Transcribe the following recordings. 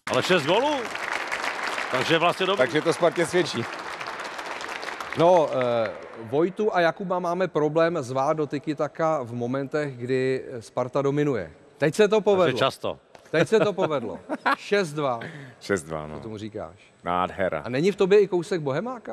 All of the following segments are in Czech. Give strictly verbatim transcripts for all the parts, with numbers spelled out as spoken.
Ale šest gólů? Takže vlastně dobrý. Takže to Spartě svědčí. No, eh, Vojtu a Jakuba máme problém zvát do tiki-taka v momentech, kdy Sparta dominuje. Teď se to povedlo. Takže často. Teď se to povedlo. šest dva. šest dva, no. Co tomu říkáš? Nádhera. A není v tobě i kousek bohemáka?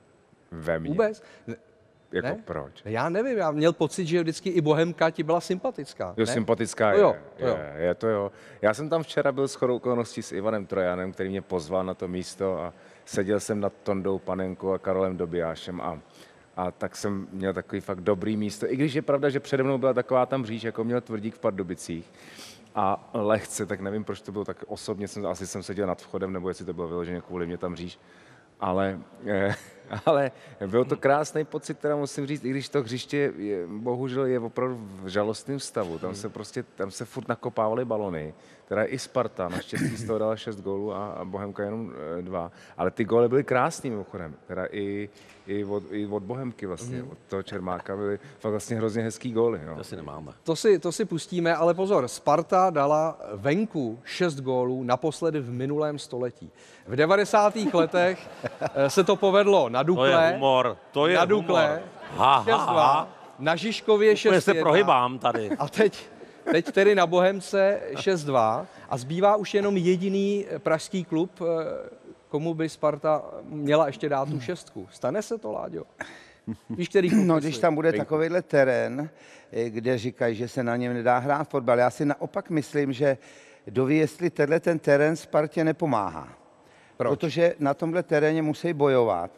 Ve mně. Vůbec? Ne, Jako ne? proč? Já nevím, já měl pocit, že vždycky i bohemka ti byla sympatická. Jo, ne? sympatická To je, jo, to jo. je, je to jo. Já jsem tam včera byl shodou okolností s Ivanem Trojanem, který mě pozval na to místo a seděl jsem nad Tondou Panenkou a Karolem Dobijášem a, a tak jsem měl takový fakt dobrý místo. I když je pravda, že přede mnou byla taková tam říč, jako měl Tvrdík v Pardubicích a lehce, tak nevím, proč to bylo tak osobně, jsem, asi jsem seděl nad vchodem, nebo jestli to bylo vyloženě kvůli mě tam říč. Ale, eh, ale byl to krásný pocit, teda musím říct, i když to hřiště je, bohužel je opravdu v žalostném stavu. Tam se prostě, tam se furt nakopávaly balony. Teda i Sparta, naštěstí z toho dala šest gólů a, a Bohemka jenom e, dva. Ale ty góly byly krásný mimochodem. Teda i, i, od, i od Bohemky vlastně, mm. od toho Čermáka byly fakt vlastně hrozně hezký góly. No. To si nemáme. To si, to si pustíme, ale pozor, Sparta dala venku šest gólů naposledy v minulém století. V devadesátých letech se to povedlo na Dukle. To je humor, to je na Dukle, humor. Ha, ha, ha. Na Žižkově šest jedna. se prohybám tady. A teď, teď tedy na Bohemce šest dva a zbývá už jenom jediný pražský klub, komu by Sparta měla ještě dát tu šestku. Stane se to, Láďo? Víš, který klub No, myslí? když tam bude takovýhle terén, kde říkají, že se na něm nedá hrát fotbal, já si naopak myslím, že doví, jestli tenhle ten terén Spartě nepomáhá. Proč? Protože na tomhle teréně musí bojovat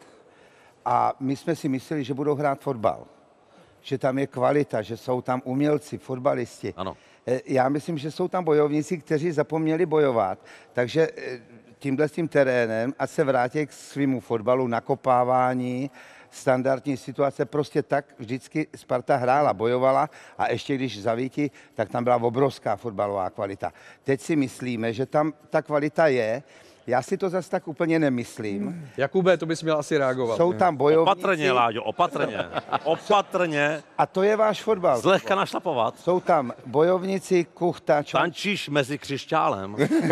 a my jsme si mysleli, že budou hrát fotbal. Že tam je kvalita, že jsou tam umělci, fotbalisti. Ano. Já myslím, že jsou tam bojovníci, kteří zapomněli bojovat, takže tímhle s tím terénem, ať se vrátí k svému fotbalu, nakopávání, standardní situace, prostě tak vždycky Sparta hrála, bojovala a ještě když zavíti, tak tam byla obrovská fotbalová kvalita. Teď si myslíme, že tam ta kvalita je. Já si to zase tak úplně nemyslím. Jakube, to bys měl asi reagovat. Jsou tam bojovníci. Opatrně, Láďo, opatrně. Opatrně. A to je váš fotbal. Zlehka našlapovat. Jsou tam bojovníci, Kuchta, Čon... Tančíš mezi křišťálem.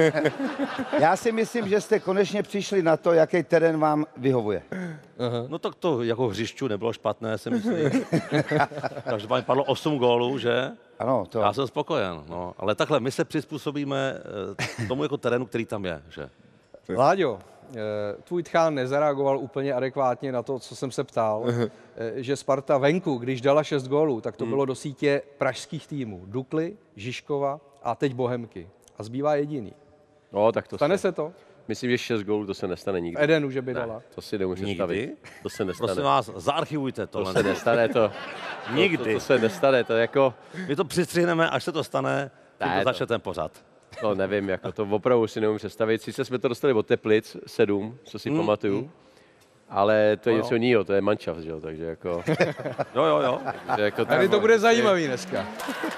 Já si myslím, že jste konečně přišli na to, jaký terén vám vyhovuje. Aha. No tak to jako hřišťu nebylo špatné, si myslím. Takže vám padlo osm gólů, že? Ano, to... Já jsem spokojen, no. Ale takhle, my se přizpůsobíme tomu jako terénu, který tam je, že? Láďo, tvůj tchán nezareagoval úplně adekvátně na to, co jsem se ptal, že Sparta venku, když dala šest gólů, tak to hmm. bylo do sítě pražských týmů. Dukly, Žižkova a teď Bohemky. A zbývá jediný. No, tak to Stane se, se to? Myslím, že šest gólů to se nestane nikdy. Edenu, že by dala. Ne, to si nemůžu představit. To se nestane. Prosím vás, zaarchivujte to. To se nestane, to, Nikdy. To, to, to se nestane, to jako... My to přistřihneme, až se to stane, Ne, to to- začne ten pořad. To nevím, jako to opravdu si nemůžu představit. Sice jsme to dostali od Teplic, sedm, co si Mm, pamatuju, mm. ale to je No, něco jiného, to je mančaft, že jo, takže jako... Jo, jo, jo. že jako Tady to bude zajímavý dneska.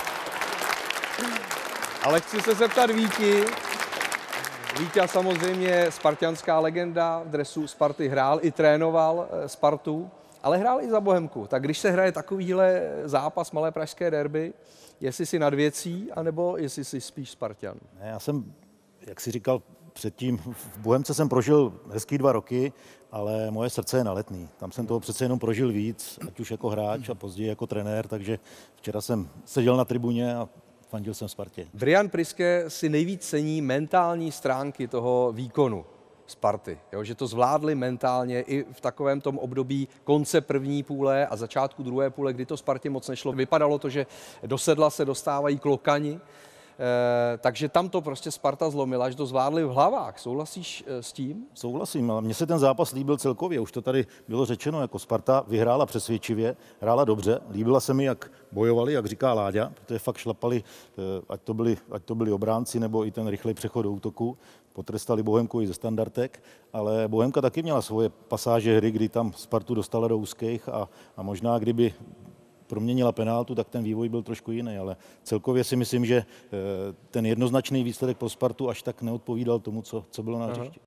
Ale chci se zeptat Víti. Víťa samozřejmě spartianská legenda, v dresu Sparty hrál i trénoval eh, Spartu, ale hrál i za Bohemku. Tak když se hraje takovýhle zápas malé pražské derby, jestli si nad věcí, anebo jestli si spíš Spartan? Ne, já jsem, jak jsi říkal předtím, v Bohemce jsem prožil hezký dva roky, ale moje srdce je na Letný. Tam jsem toho přece jenom prožil víc, ať už jako hráč a později jako trenér, takže včera jsem seděl na tribuně a fandil jsem Spartě. Brian Priske si nejvíc cení mentální stránky toho výkonu Sparty. Jo, že to zvládli mentálně i v takovém tom období konce první půle a začátku druhé půle, kdy to Spartě moc nešlo. Vypadalo to, že do sedla se dostávají klokani, e, takže tam to prostě Sparta zlomila, že to zvládli v hlavách. Souhlasíš e, s tím? Souhlasím, ale mně se ten zápas líbil celkově, už to tady bylo řečeno, jako Sparta vyhrála přesvědčivě, hrála dobře, líbila se mi, jak bojovali, jak říká Láďa, protože fakt šlapali, ať to byli, ať to byli obránci nebo i ten rychlej přechod do útoku, potrestali Bohemku i ze standardek, ale Bohemka taky měla svoje pasáže hry, kdy tam Spartu dostala do úzkých a, a možná kdyby proměnila penáltu, tak ten vývoj byl trošku jiný, ale celkově si myslím, že ten jednoznačný výsledek pro Spartu až tak neodpovídal tomu, co, co bylo na hřišti.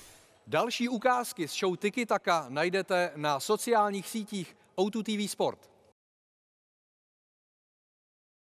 Další ukázky z show Tiki Taka najdete na sociálních sítích O dva T V Sport.